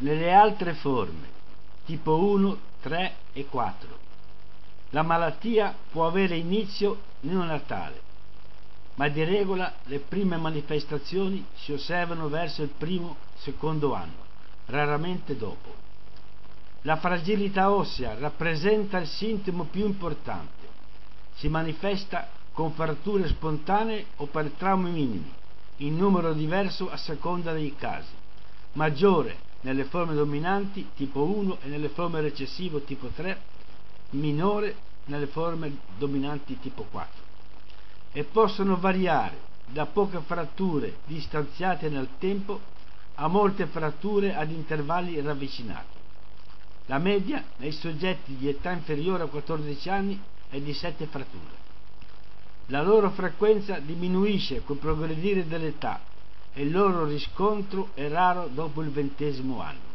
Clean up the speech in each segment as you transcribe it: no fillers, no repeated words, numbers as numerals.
nelle altre forme, tipo 1, 3 e 4. La malattia può avere inizio neonatale, ma di regola le prime manifestazioni si osservano verso il primo-secondo anno, raramente dopo. La fragilità ossea rappresenta il sintomo più importante. Si manifesta con fratture spontanee o per traumi minimi, in numero diverso a seconda dei casi, maggiore nelle forme dominanti tipo 1 e nelle forme recessive tipo 3, minore nelle forme dominanti tipo 4, e possono variare da poche fratture distanziate nel tempo a molte fratture ad intervalli ravvicinati. La media nei soggetti di età inferiore a 14 anni è di 7 fratture. La loro frequenza diminuisce col progredire dell'età e il loro riscontro è raro dopo il 20° anno.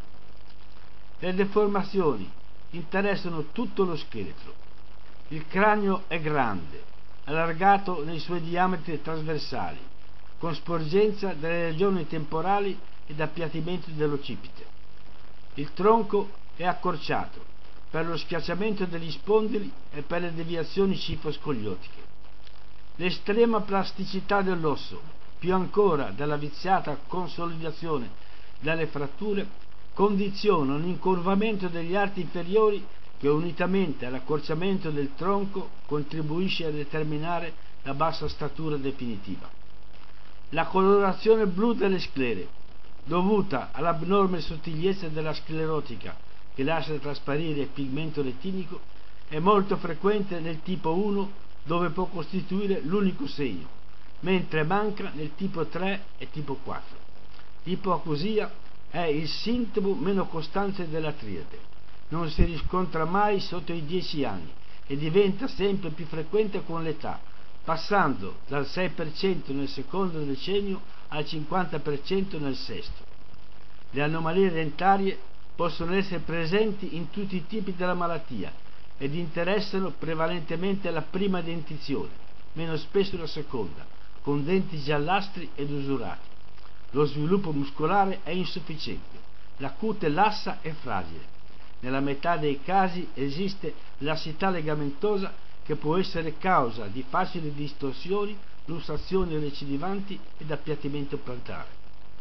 Le deformazioni interessano tutto lo scheletro. Il cranio è grande, allargato nei suoi diametri trasversali, con sporgenza delle regioni temporali ed appiattimento dell'occipite. Il tronco è accorciato per lo schiacciamento degli spondili e per le deviazioni cifoscoliotiche. L'estrema plasticità dell'osso, più ancora della viziata consolidazione delle fratture, condiziona un incurvamento degli arti inferiori che, unitamente all'accorciamento del tronco, contribuisce a determinare la bassa statura definitiva. La colorazione blu delle sclere, dovuta all'abnorme sottigliezza della sclerotica che lascia trasparire il pigmento retinico, è molto frequente nel tipo 1, dove può costituire l'unico segno, mentre manca nel tipo 3 e tipo 4. L'ipoacusia è il sintomo meno costante della triade. Non si riscontra mai sotto i 10 anni e diventa sempre più frequente con l'età, passando dal 6% nel secondo decennio al 50% nel sesto. Le anomalie dentarie possono essere presenti in tutti i tipi della malattia ed interessano prevalentemente la prima dentizione, meno spesso la seconda, con denti giallastri ed usurati. Lo sviluppo muscolare è insufficiente, la cute lassa e fragile. Nella metà dei casi esiste lassità legamentosa che può essere causa di facili distorsioni, lussazioni recidivanti ed appiattimento plantare.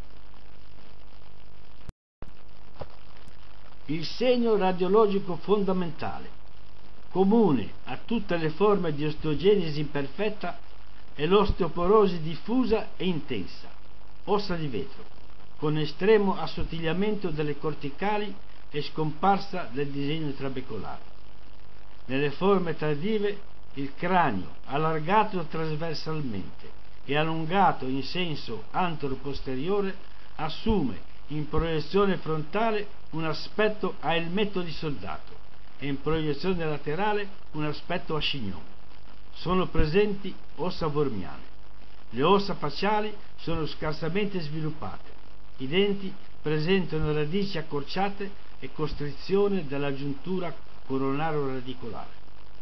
Il segno radiologico fondamentale, comune a tutte le forme di osteogenesi imperfetta, è l'osteoporosi diffusa e intensa, ossa di vetro, con estremo assottigliamento delle corticali e scomparsa del disegno trabecolare. Nelle forme tardive il cranio, allargato trasversalmente e allungato in senso antero-posteriore, assume in proiezione frontale un aspetto a elmetto di soldato e in proiezione laterale un aspetto a chignon. Sono presenti ossa vormiane. Le ossa facciali sono scarsamente sviluppate. I denti presentano radici accorciate e costrizione della giuntura coronaro-radicolare.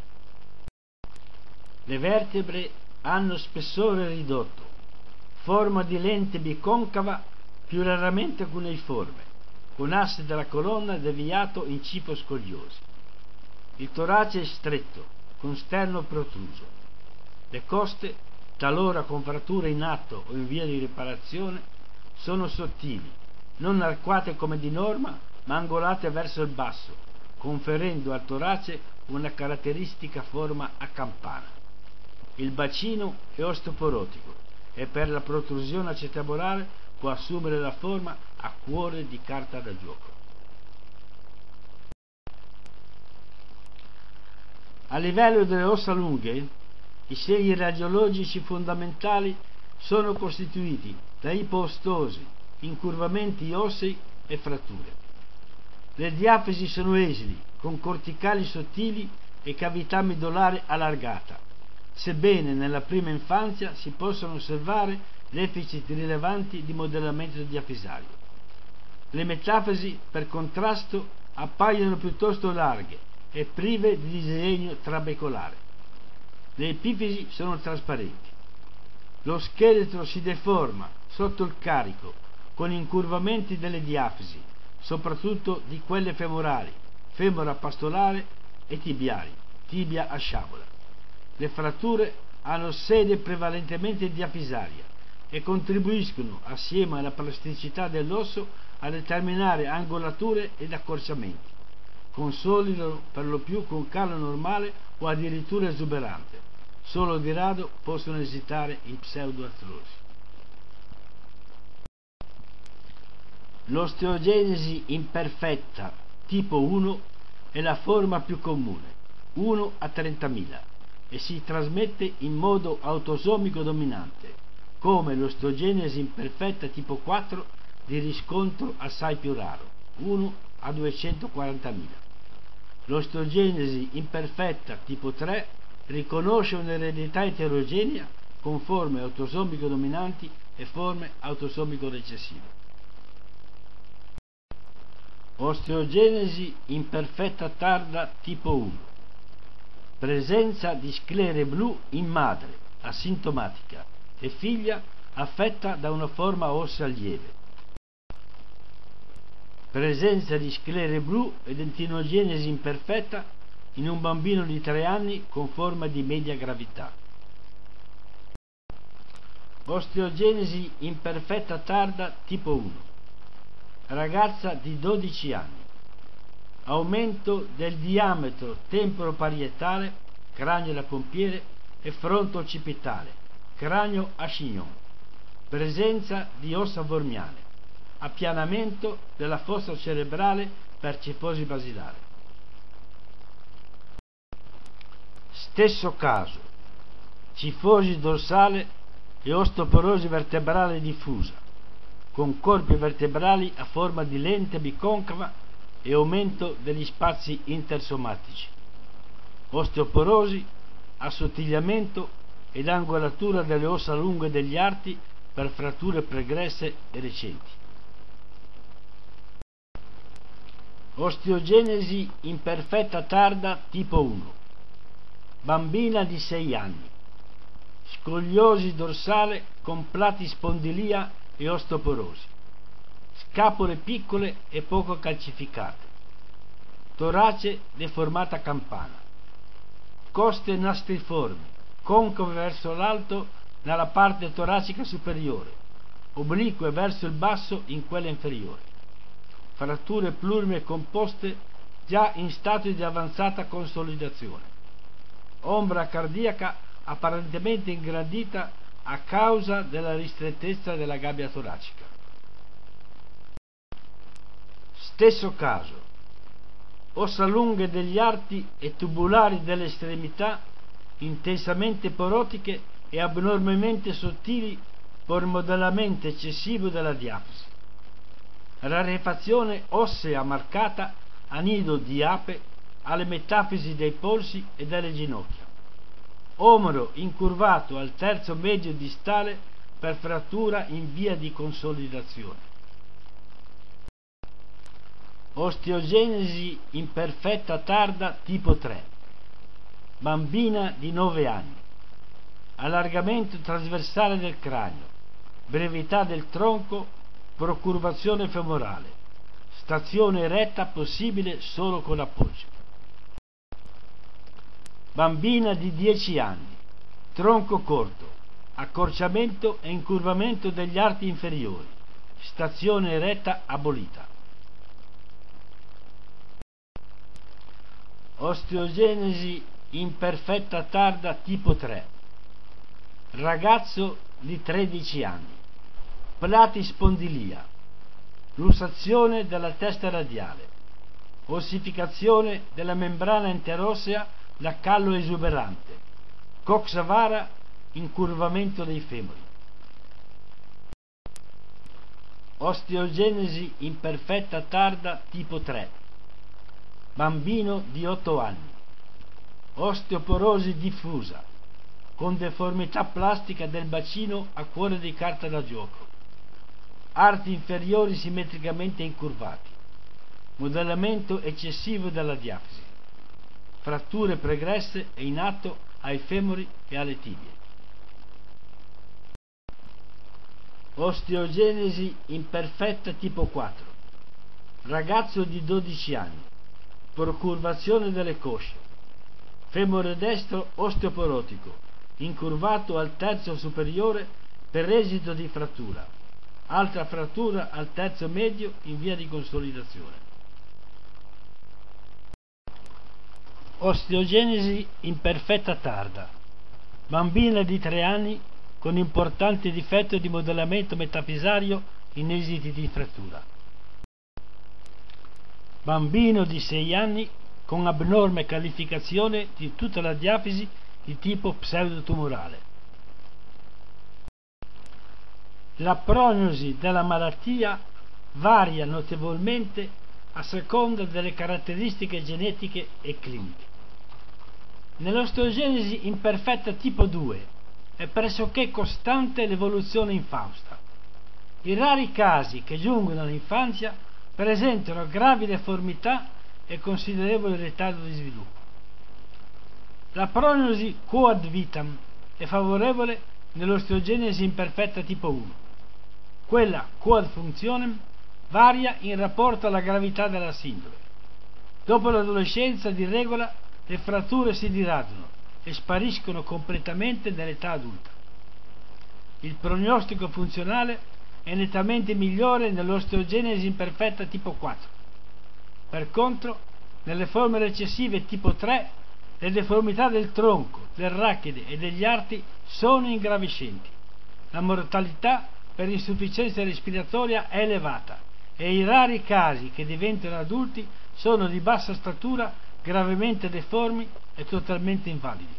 Le vertebre hanno spessore ridotto, forma di lente biconcava, più raramente cuneiforme, con asse della colonna deviato in cifoscoliosi. Il torace è stretto, con sterno protruso. Le coste, talora con fratture in atto o in via di riparazione, sono sottili, non arcuate come di norma, ma angolate verso il basso, conferendo al torace una caratteristica forma a campana. Il bacino è osteoporotico e per la protrusione acetabulare può assumere la forma a cuore di carta da gioco. A livello delle ossa lunghe, i segni radiologici fondamentali sono costituiti da ipostosi, incurvamenti ossei e fratture. Le diafisi sono esili, con corticali sottili e cavità midollare allargata, sebbene nella prima infanzia si possono osservare deficit rilevanti di modellamento diafisario. Le metafisi, per contrasto, appaiono piuttosto larghe e prive di disegno trabecolare. Le epifisi sono trasparenti. Lo scheletro si deforma sotto il carico con incurvamenti delle diafisi, soprattutto di quelle femorali, femora pastolare e tibiali, tibia a sciabola. Le fratture hanno sede prevalentemente diafisaria e contribuiscono, assieme alla plasticità dell'osso, a determinare angolature ed accorciamenti. Consolidano per lo più con calo normale o addirittura esuberante. Solo di rado possono esitare in pseudoartrosi. L'osteogenesi imperfetta tipo 1 è la forma più comune, 1 a 30.000, e si trasmette in modo autosomico dominante, come l'osteogenesi imperfetta tipo 4 di riscontro assai più raro, 1 a 240.000. L'osteogenesi imperfetta tipo 3 riconosce un'eredità eterogenea con forme autosomico dominanti e forme autosomico recessive. Osteogenesi imperfetta tarda tipo 1. Presenza di sclere blu in madre, asintomatica, e figlia affetta da una forma ossea lieve. Presenza di sclere blu e dentinogenesi imperfetta in un bambino di 3 anni con forma di media gravità. Osteogenesi imperfetta tarda tipo 1. Ragazza di 12 anni. Aumento del diametro temporoparietale, cranio da pompiere, e fronto-occipitale, cranio a chignon. Presenza di ossa vormiane. Appianamento della fossa cerebrale per cifosi basilare. Stesso caso. Cifosi dorsale e osteoporosi vertebrale diffusa, con corpi vertebrali a forma di lente biconcava e aumento degli spazi intersomatici. Osteoporosi, assottigliamento ed angolatura delle ossa lunghe degli arti per fratture pregresse e recenti. Osteogenesi imperfetta tarda tipo 1. Bambina di 6 anni. Scoliosi dorsale con platispondilia e osteoporosi. Scapole piccole e poco calcificate. Torace deformata a campana. Coste nastriformi, concave verso l'alto nella parte toracica superiore, oblique verso il basso in quella inferiore. Fratture plurime composte già in stato di avanzata consolidazione. Ombra cardiaca apparentemente ingrandita a causa della ristrettezza della gabbia toracica. Stesso caso. Ossa lunghe degli arti e tubulari delle estremità intensamente porotiche e abnormemente sottili per modellamento eccessivo della diafisi. Rarefazione ossea marcata a nido di ape alle metafisi dei polsi e delle ginocchia. Omero incurvato al terzo medio distale per frattura in via di consolidazione. Osteogenesi imperfetta tarda tipo 3. Bambina di 9 anni. Allargamento trasversale del cranio, brevità del tronco, procurvazione femorale, stazione eretta possibile solo con appoggio. Bambina di 10 anni, tronco corto, accorciamento e incurvamento degli arti inferiori, stazione eretta abolita. Osteogenesi imperfetta tarda tipo 3. Ragazzo di 13 anni. Platispondilia. Lussazione della testa radiale. Ossificazione della membrana interossea da callo esuberante. Coxa vara, incurvamento dei femori. Osteogenesi imperfetta tarda tipo 3. Bambino di 8 anni. Osteoporosi diffusa, con deformità plastica del bacino a cuore di carta da gioco. Arti inferiori simmetricamente incurvati. Modellamento eccessivo della diafisi. Fratture pregresse e in atto ai femori e alle tibie. Osteogenesi imperfetta tipo 4. Ragazzo di 12 anni, procurvazione delle cosce, femore destro osteoporotico, incurvato al terzo superiore per esito di frattura, altra frattura al terzo medio in via di consolidazione. Osteogenesi imperfetta tarda, bambina di 3 anni con importante difetto di modellamento metafisario in esiti di frattura. Bambino di 6 anni con abnorme calificazione di tutta la diafisi di tipo pseudotumorale. La prognosi della malattia varia notevolmente a seconda delle caratteristiche genetiche e cliniche. Nell'osteogenesi imperfetta tipo 2 è pressoché costante l'evoluzione infausta. I rari casi che giungono all'infanzia presentano gravi deformità e considerevole ritardo di sviluppo. La prognosi quoad vitam è favorevole nell'osteogenesi imperfetta tipo 1. Quella quoad functionem varia in rapporto alla gravità della sindrome. Dopo l'adolescenza, di regola, le fratture si diradano e spariscono completamente nell'età adulta. Il prognostico funzionale è nettamente migliore nell'osteogenesi imperfetta tipo 4. Per contro, nelle forme recessive tipo 3, le deformità del tronco, del rachide e degli arti sono ingravescenti. La mortalità per insufficienza respiratoria è elevata e i rari casi che diventano adulti sono di bassa statura, gravemente deformi e totalmente invalidi.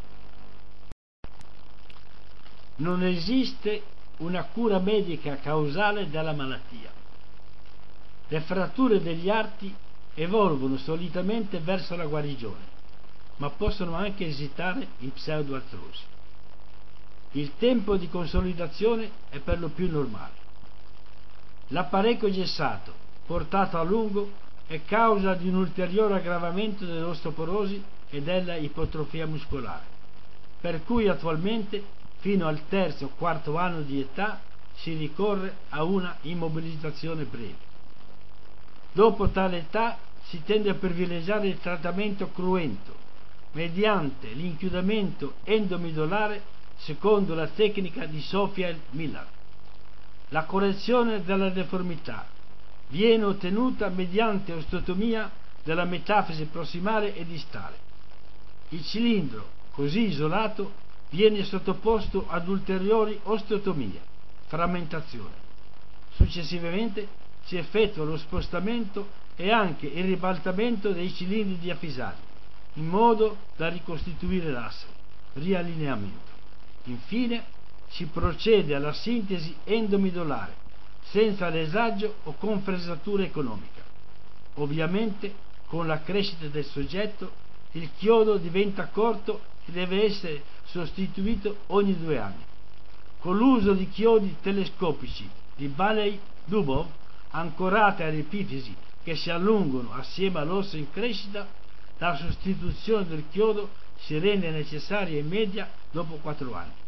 Non esiste una cura medica causale della malattia. Le fratture degli arti evolvono solitamente verso la guarigione, ma possono anche esitare in pseudoartrosi. Il tempo di consolidazione è per lo più normale. L'apparecchio gessato, portato a lungo, è causa di un ulteriore aggravamento dell'osteoporosi e della ipotrofia muscolare, per cui attualmente fino al terzo o quarto anno di età si ricorre a una immobilizzazione breve. Dopo tale età si tende a privilegiare il trattamento cruento mediante l'inchiudimento endomidolare secondo la tecnica di Sofiel Miller. La correzione della deformità viene ottenuta mediante osteotomia della metafisi prossimale e distale. Il cilindro, così isolato, viene sottoposto ad ulteriori osteotomie, frammentazione. Successivamente si effettua lo spostamento e anche il ribaltamento dei cilindri diafisari, in modo da ricostituire l'asse, riallineamento. Infine si procede alla sintesi endomidolare, senza lesaggio o con fresatura economica. Ovviamente, con la crescita del soggetto, il chiodo diventa corto e deve essere sostituito ogni 2 anni. Con l'uso di chiodi telescopici di Baley-Dubov ancorate alle epifisi che si allungano assieme all'osso in crescita, la sostituzione del chiodo si rende necessaria in media dopo 4 anni.